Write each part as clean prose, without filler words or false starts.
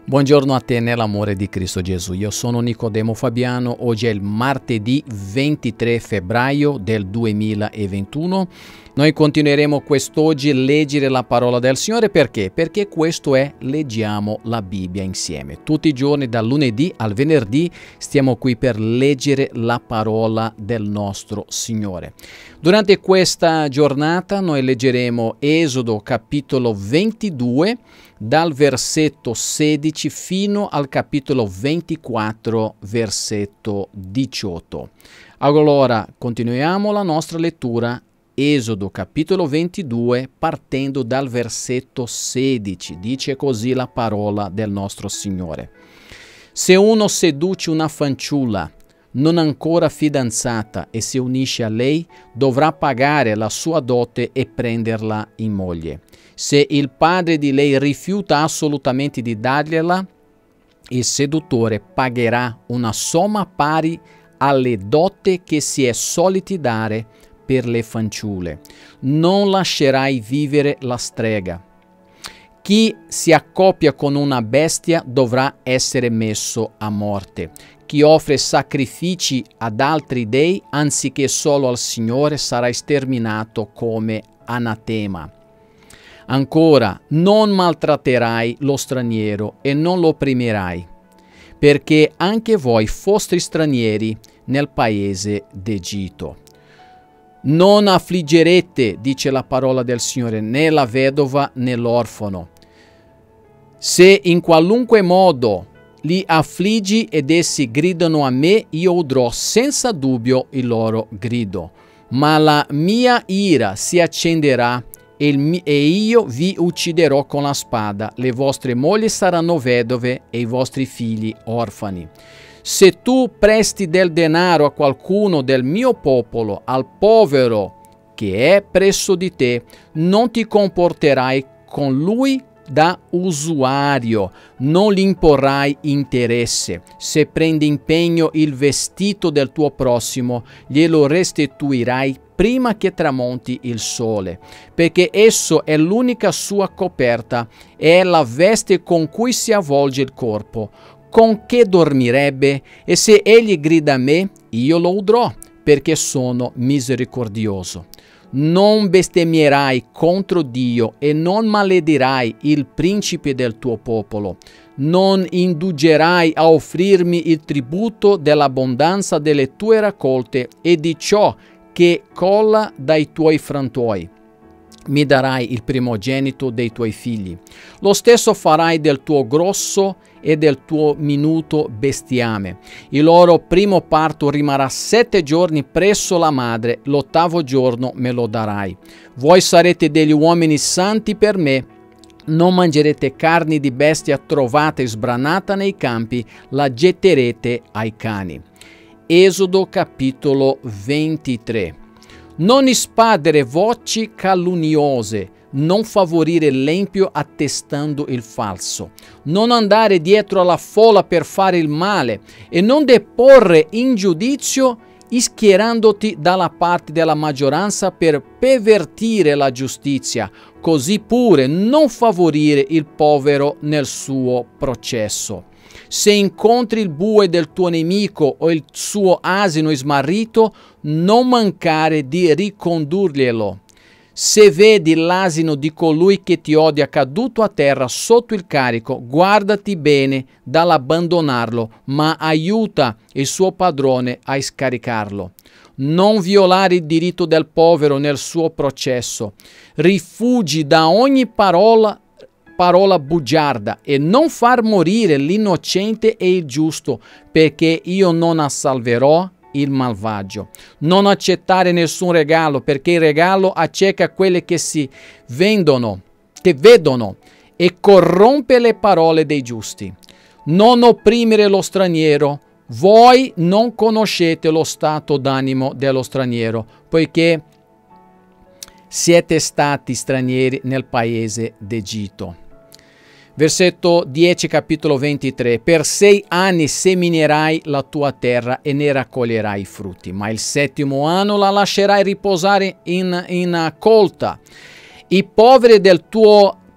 Buongiorno a te nell'amore di Cristo Gesù. Io sono Nicodemo Fabiano. Oggi è il martedì 23 febbraio del 2021. Noi continueremo quest'oggi a leggere la parola del Signore. Perché? Perché questo è leggiamo la Bibbia insieme. Tutti i giorni, dal lunedì al venerdì, stiamo qui per leggere la parola del nostro Signore. Durante questa giornata noi leggeremo Esodo capitolo 22, dal versetto 16 fino al capitolo 24, versetto 18. Allora, continuiamo la nostra lettura. Esodo capitolo 22, partendo dal versetto 16. Dice così la parola del nostro Signore. Se uno seduce una fanciulla non ancora fidanzata e si unisce a lei, dovrà pagare la sua dote e prenderla in moglie. Se il padre di lei rifiuta assolutamente di dargliela, il seduttore pagherà una somma pari alle dote che si è soliti dare per le fanciulle. Non lascerai vivere la strega. Chi si accoppia con una bestia dovrà essere messo a morte. Chi offre sacrifici ad altri dei anziché solo al Signore sarà sterminato come anatema. Ancora, non maltratterai lo straniero e non lo opprimerai, perché anche voi foste stranieri nel paese d'Egitto. Non affliggerete, dice la parola del Signore, né la vedova né l'orfano. Se in qualunque modo li affliggi ed essi gridano a me, io udrò senza dubbio il loro grido. Ma la mia ira si accenderà e io vi ucciderò con la spada. Le vostre mogli saranno vedove e i vostri figli orfani. Se tu presti del denaro a qualcuno del mio popolo, al povero che è presso di te, non ti comporterai con lui da usuario, non gli imporrai interesse. Se prendi impegno il vestito del tuo prossimo, glielo restituirai prima che tramonti il sole, perché esso è l'unica sua coperta e è la veste con cui si avvolge il corpo. Con che dormirebbe? E se egli grida a me, io lo udrò, perché sono misericordioso. Non bestemmierai contro Dio e non maledirai il principe del tuo popolo. Non indugerai a offrirmi il tributo dell'abbondanza delle tue raccolte e di ciò che cola dai tuoi frantoi. Mi darai il primogenito dei tuoi figli. Lo stesso farai del tuo grosso e del tuo minuto bestiame. Il loro primo parto rimarrà 7 giorni presso la madre, l'8° giorno me lo darai. Voi sarete degli uomini santi per me. Non mangerete carni di bestia trovata e sbranata nei campi, la getterete ai cani. Esodo capitolo 23. Non ispandere voci calunniose, non favorire l'empio attestando il falso, non andare dietro alla folla per fare il male e non deporre in giudizio schierandoti dalla parte della maggioranza per pervertire la giustizia, così pure non favorire il povero nel suo processo. Se incontri il bue del tuo nemico o il suo asino smarrito, non mancare di ricondurglielo. Se vedi l'asino di colui che ti odia caduto a terra sotto il carico, guardati bene dall'abbandonarlo, ma aiuta il suo padrone a scaricarlo. Non violare il diritto del povero nel suo processo. Rifugi da ogni parola bugiarda e non far morire l'innocente e il giusto, perché io non salverò il malvagio. Non accettare nessun regalo, perché il regalo acceca quelle che vedono e corrompe le parole dei giusti. Non opprimere lo straniero. Voi non conoscete lo stato d'animo dello straniero, poiché siete stati stranieri nel paese d'Egitto. Versetto 10, capitolo 23. Per 6 anni seminerai la tua terra e ne raccoglierai i frutti, ma il 7° anno la lascerai riposare in colta. I poveri del tuo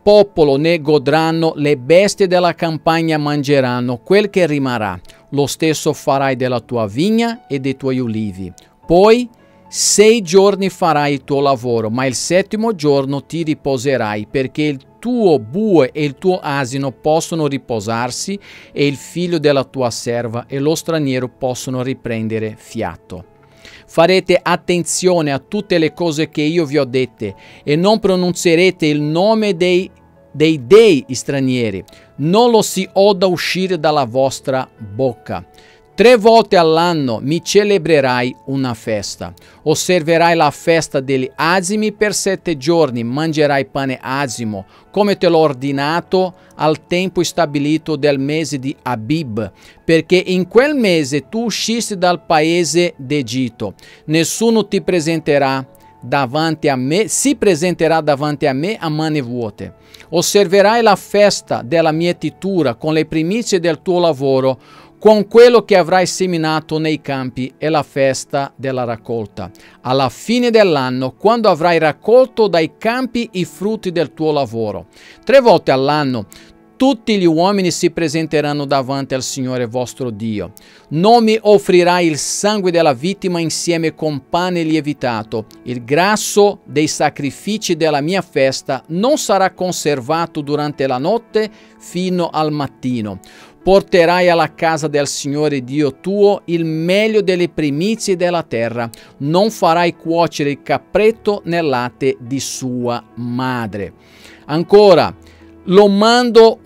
popolo ne godranno, le bestie della campagna mangeranno quel che rimarrà. Lo stesso farai della tua vigna e dei tuoi ulivi. Poi 6 giorni farai il tuo lavoro, ma il 7° giorno ti riposerai, perché il tuo bue e il tuo asino possono riposarsi, e il figlio della tua serva e lo straniero possono riprendere fiato. Farete attenzione a tutte le cose che io vi ho dette, e non pronunzierete il nome dei dei stranieri, non lo si oda uscire dalla vostra bocca. 3 volte all'anno mi celebrerai una festa. Osserverai la festa degli azimi per 7 giorni, mangerai pane azimo, come te l'ho ordinato al tempo stabilito del mese di Abib, perché in quel mese tu uscisti dal paese d'Egitto. Nessuno ti presenterà davanti a me, si presenterà davanti a me a mani vuote. Osserverai la festa della mietitura con le primizie del tuo lavoro, con quello che avrai seminato nei campi, e la festa della raccolta. Alla fine dell'anno, quando avrai raccolto dai campi i frutti del tuo lavoro. 3 volte all'anno tutti gli uomini si presenteranno davanti al Signore vostro Dio. Non mi offrirai il sangue della vittima insieme con pane lievitato. Il grasso dei sacrifici della mia festa non sarà conservato durante la notte fino al mattino. Porterai alla casa del Signore Dio tuo il meglio delle primizie della terra. Non farai cuocere il capretto nel latte di sua madre. Ancora, io mando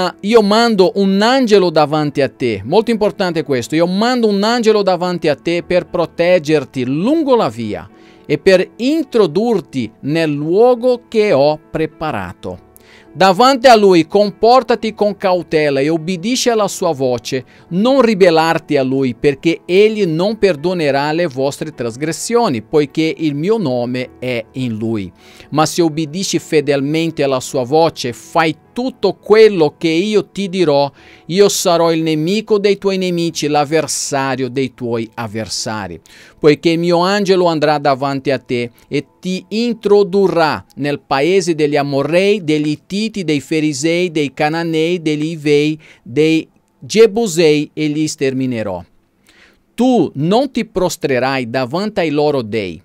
un angelo davanti a te. Molto importante questo. Io mando un angelo davanti a te per proteggerti lungo la via e per introdurti nel luogo che ho preparato. Davanti a lui comportati con cautela e obbedisci alla sua voce. Non ribellarti a lui, perché egli non perdonerà le vostre trasgressioni, poiché il mio nome è in lui. Ma se obbedisci fedelmente alla sua voce, fai tutto quello che io ti dirò, io sarò il nemico dei tuoi nemici, l'avversario dei tuoi avversari. Poiché il mio angelo andrà davanti a te e ti introdurrà nel paese degli Amorrei, degli Ittiti, dei Ferisei, dei Cananei, degli Ivei, dei Gebusei, e li sterminerò. Tu non ti prostrerai davanti ai loro dei.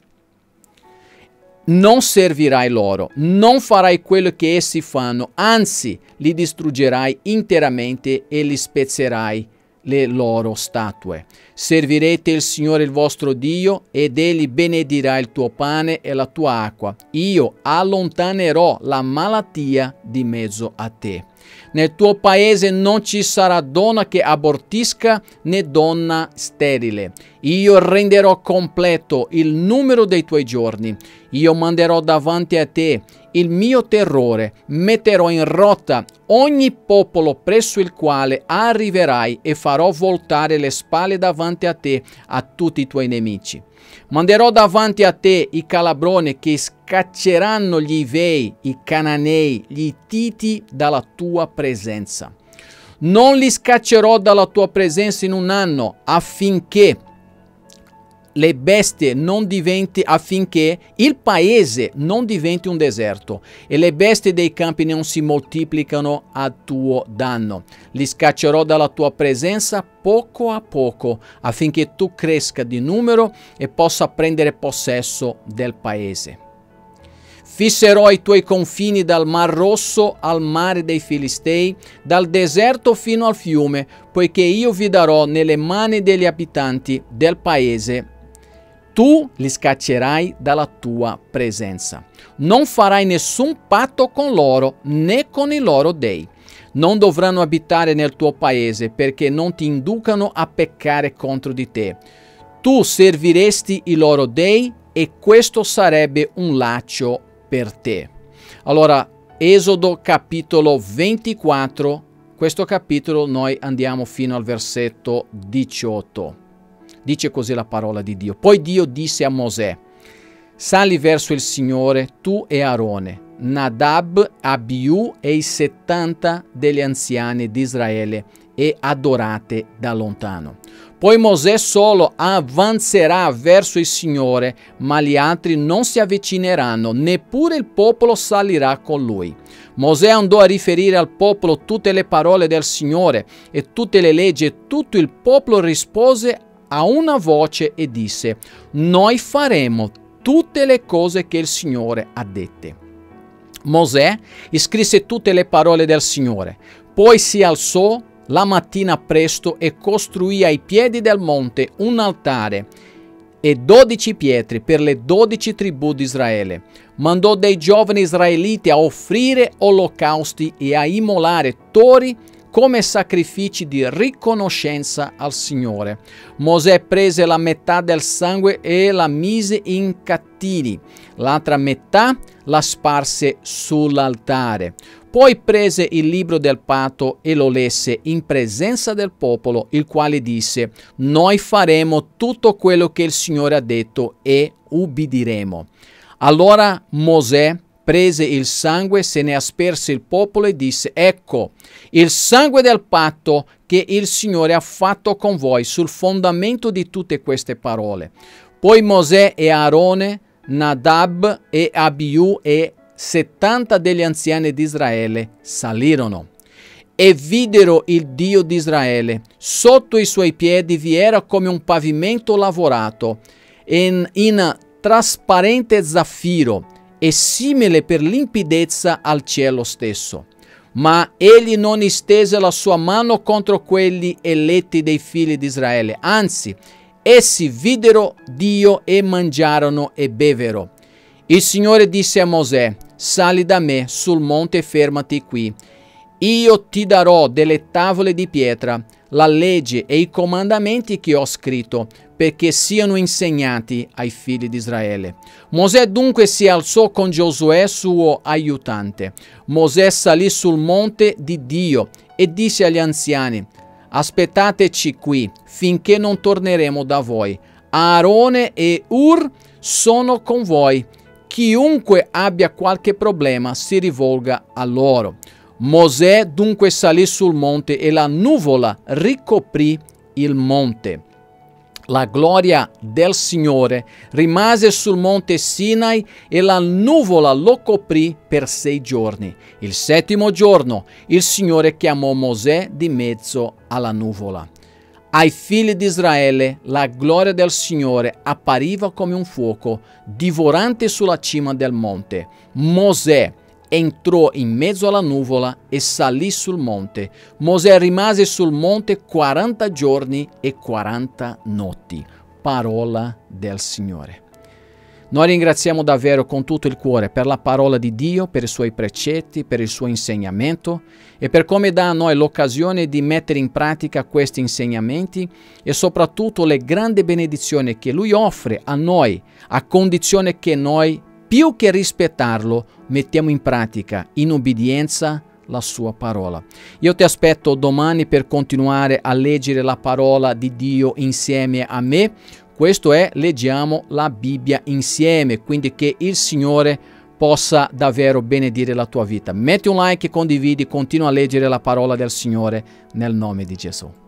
Non servirai loro, non farai quello che essi fanno, anzi li distruggerai interamente e li spezzerai le loro statue. Servirete il Signore il vostro Dio, ed egli benedirà il tuo pane e la tua acqua. Io allontanerò la malattia di mezzo a te. Nel tuo paese non ci sarà donna che abortisca né donna sterile. Io renderò completo il numero dei tuoi giorni. Io manderò davanti a te il mio terrore, metterò in rotta ogni popolo presso il quale arriverai e farò voltare le spalle davanti a te a tutti i tuoi nemici. Manderò davanti a te i calabroni che scacceranno gli Ivei, i Cananei, gli Ittiti dalla tua presenza. Non li scaccerò dalla tua presenza in un anno, affinché le bestie non diventi, affinché il paese non diventi un deserto e le bestie dei campi non si moltiplicano a tuo danno. Li scaccerò dalla tua presenza poco a poco, affinché tu cresca di numero e possa prendere possesso del paese. Fisserò i tuoi confini dal Mar Rosso al mare dei Filistei, dal deserto fino al fiume, poiché io vi darò nelle mani degli abitanti del paese. Tu li scaccerai dalla tua presenza. Non farai nessun patto con loro né con i loro dei. Non dovranno abitare nel tuo paese, perché non ti inducano a peccare contro di te. Tu serviresti i loro dei e questo sarebbe un laccio per te. Allora, Esodo capitolo 24, questo capitolo noi andiamo fino al versetto 18. Dice così la parola di Dio. Poi Dio disse a Mosè: sali verso il Signore, tu e Aarone, Nadab, Abiù e i 70 degli anziani di Israele, e adorate da lontano. Poi Mosè solo avanzerà verso il Signore, ma gli altri non si avvicineranno, neppure il popolo salirà con lui. Mosè andò a riferire al popolo tutte le parole del Signore e tutte le leggi, e tutto il popolo rispose a una voce e disse: noi faremo tutte le cose che il Signore ha dette. Mosè scrisse tutte le parole del Signore, poi si alzò la mattina presto e costruì ai piedi del monte un altare e 12 pietre per le 12 tribù di Israele. Mandò dei giovani israeliti a offrire olocausti e a immolare tori come sacrifici di riconoscenza al Signore. Mosè prese la metà del sangue e la mise in cantini, l'altra metà la sparse sull'altare. Poi prese il libro del patto e lo lesse in presenza del popolo, il quale disse: noi faremo tutto quello che il Signore ha detto e ubbidiremo. Allora Mosè prese il sangue, se ne asperse il popolo e disse: ecco il sangue del patto che il Signore ha fatto con voi sul fondamento di tutte queste parole. Poi Mosè e Aarone, Nadab e Abiù e 70 degli anziani di Israele salirono e videro il Dio di Israele. Sotto i suoi piedi vi era come un pavimento lavorato in trasparente zaffiro e simile per limpidezza al cielo stesso. Ma egli non stese la sua mano contro quelli eletti dei figli di Israele, anzi, essi videro Dio e mangiarono e bevero. Il Signore disse a Mosè: sali da me sul monte e fermati qui. Io ti darò delle tavole di pietra, la legge e i comandamenti che ho scritto, perché siano insegnati ai figli di Israele. Mosè dunque si alzò con Giosuè suo aiutante. Mosè salì sul monte di Dio e disse agli anziani: aspettateci qui finché non torneremo da voi. Aarone e Ur sono con voi. Chiunque abbia qualche problema si rivolga a loro. Mosè dunque salì sul monte e la nuvola ricoprì il monte. La gloria del Signore rimase sul monte Sinai e la nuvola lo coprì per 6 giorni. Il 7° giorno il Signore chiamò Mosè di mezzo alla nuvola. Ai figli di Israele la gloria del Signore appariva come un fuoco divorante sulla cima del monte. Mosè entrò in mezzo alla nuvola e salì sul monte. Mosè rimase sul monte 40 giorni e 40 notti. Parola del Signore. Noi ringraziamo davvero con tutto il cuore per la parola di Dio, per i suoi precetti, per il suo insegnamento e per come dà a noi l'occasione di mettere in pratica questi insegnamenti e soprattutto le grandi benedizioni che Lui offre a noi, a condizione che noi, più che rispettarlo, mettiamo in pratica in obbedienza la sua parola. Io ti aspetto domani per continuare a leggere la parola di Dio insieme a me. Questo è, leggiamo la Bibbia insieme, quindi che il Signore possa davvero benedire la tua vita. Metti un like e condividi, continua a leggere la parola del Signore nel nome di Gesù.